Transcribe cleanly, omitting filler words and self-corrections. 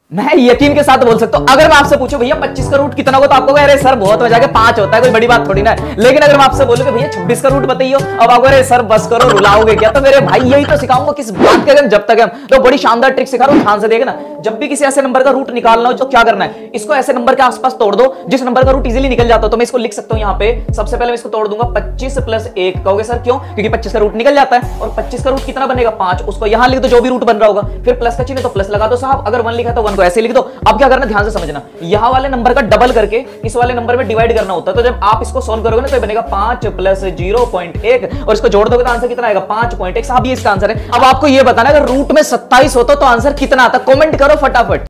मैं यकीन के साथ बोल सकता हूं, अगर मैं आपसे पूछूं भैया 25 का रूट कितना होगा तो आपको अरे सर बहुत हो जाएगा, 5 होता है, कोई बड़ी बात थोड़ी ना है। लेकिन अगर मैं आपसे बोलूं कि भैया 26 का रूट बताइए, अब आपको अरे सर बस करो, रुलाओगे क्या? तो मेरे भाई यही तो सिखाऊंगा किस बात के, जब तक हम तो बड़ी शानदार ट्रिक सिखा रहा हूं, ध्यान से देखना। जब भी किसी ऐसे नंबर का रूट निकालना हो तो क्या करना है, इसको ऐसे नंबर के आसपास तोड़ दो जिस नंबर का रूट इजीली निकल जाता हो। तो मैं इसको लिख सकता हूं यहाँ पे, सबसे पहले मैं इसको तोड़ दूंगा 25 प्लस 1। कहोगे सर क्यों? क्योंकि 25 का रूट निकल जाता है, और 25 का रूट कितना बनेगा 5, उसको यहां लिख दो जो भी रूट बन रहा होगा, फिर प्लस का चिन्ह तो प्लस लगा दो साहब, अगर 1 लिखा तो 1 को ऐसे लिख दो। अब क्या करना, ध्यान से समझना, यहां वाले नंबर का डबल करके इस वाले नंबर में डिवाइड करना होता है। तो जब आप इसको सॉल्व करोगे ना तो बनेगा 5 प्लस 0.1, और इसको जोड़ दोगे तो आंसर कितना आएगा 5.1 साहब, ये इसका आंसर है। अब आपको ये बताना है अगर रूट में 27 होता तो आंसर कितना आता, कमेंट करो फटाफट।